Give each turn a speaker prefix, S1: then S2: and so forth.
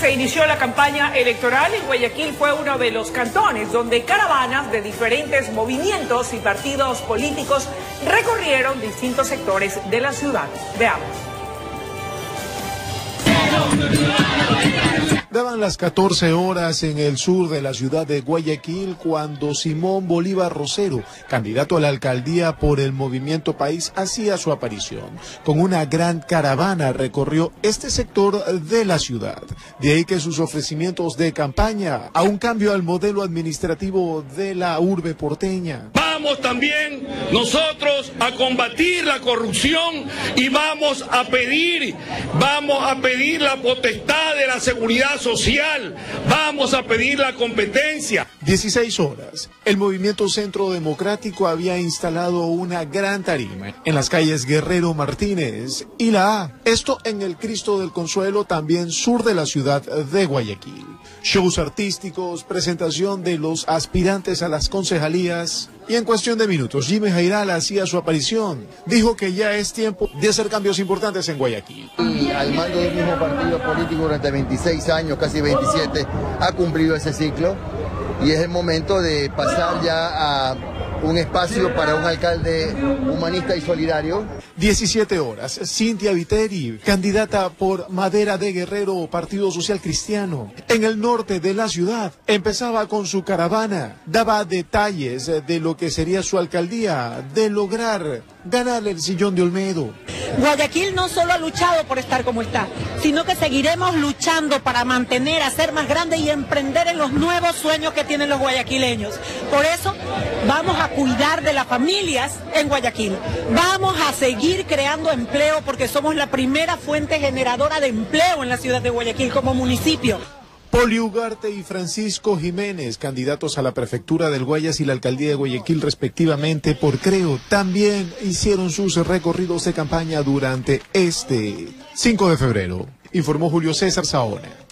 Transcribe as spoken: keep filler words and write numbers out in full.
S1: se inició la campaña electoral y Guayaquil fue uno de los cantones donde caravanas de diferentes movimientos y partidos políticos recorrieron distintos sectores de la ciudad. Veamos.
S2: Daban las catorce horas en el sur de la ciudad de Guayaquil cuando Simón Bolívar Rosero, candidato a la alcaldía por el Movimiento País, hacía su aparición. Con una gran caravana recorrió este sector de la ciudad. De ahí que sus ofrecimientos de campaña a un cambio al modelo administrativo de la urbe porteña.
S3: Vamos también nosotros a combatir la corrupción y vamos a pedir, vamos a pedir la potestad de la seguridad social, vamos a pedir la competencia.
S2: dieciséis horas. El Movimiento Centro Democrático había instalado una gran tarima en las calles Guerrero Martínez y La A. Esto en el Cristo del Consuelo, también sur de la ciudad de Guayaquil. Shows artísticos, presentación de los aspirantes a las concejalías. Y en cuestión de minutos, Jimmy Jairal hacía su aparición. Dijo que ya es tiempo de hacer cambios importantes en Guayaquil.
S4: Y al mando del mismo partido político durante veintiséis años, casi veintisiete, ha cumplido ese ciclo. Y es el momento de pasar ya a un espacio para un alcalde humanista y solidario.
S2: diecisiete horas. Cintia Viteri, candidata por Madera de Guerrero, Partido Social Cristiano. En el norte de la ciudad, empezaba con su caravana. Daba detalles de lo que sería su alcaldía, de lograr ganar el sillón de Olmedo.
S5: Guayaquil no solo ha luchado por estar como está, sino que seguiremos luchando para mantener, hacer más grande y emprender en los nuevos sueños que tienen los guayaquileños. Por eso vamos a cuidar de las familias en Guayaquil. Vamos a seguir creando empleo porque somos la primera fuente generadora de empleo en la ciudad de Guayaquil como municipio.
S2: Poli Ugarte y Francisco Jiménez, candidatos a la prefectura del Guayas y la alcaldía de Guayaquil respectivamente por Creo, también hicieron sus recorridos de campaña durante este cinco de febrero, informó Julio César Saona.